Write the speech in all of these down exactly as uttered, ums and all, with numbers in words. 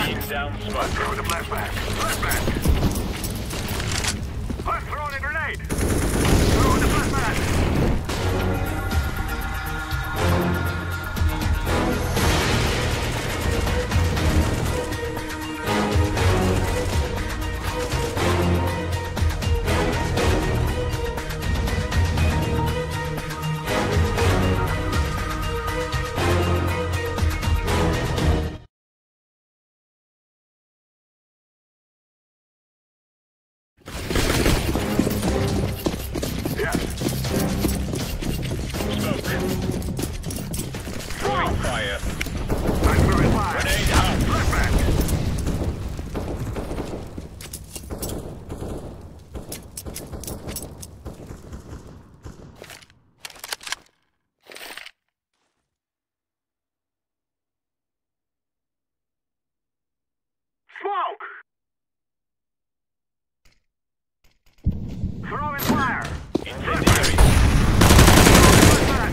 Laying down smoke. I'm throwing a flashback. Flashback. I'm throwing a grenade. Throwing a flashback. Throwing fire. I'm throwing fire. Grenade out. Flashback. Smoke. Throwing fire. Incendiary. Flashback.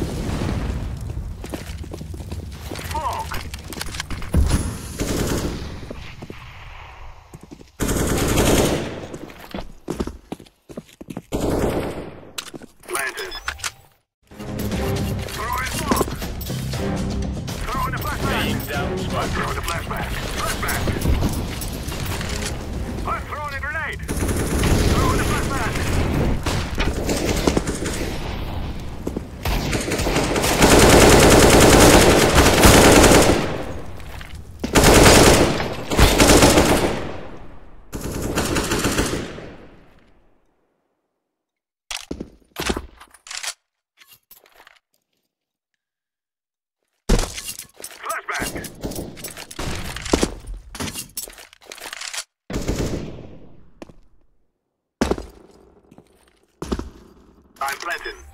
Smoke. Planted. Throwing smoke. Throwing the flashback. Laying down I'm smoke. throwing a flashback. Flashback. I'm throwing a grenade. Throwing a flashback. Flashback. I'm planting.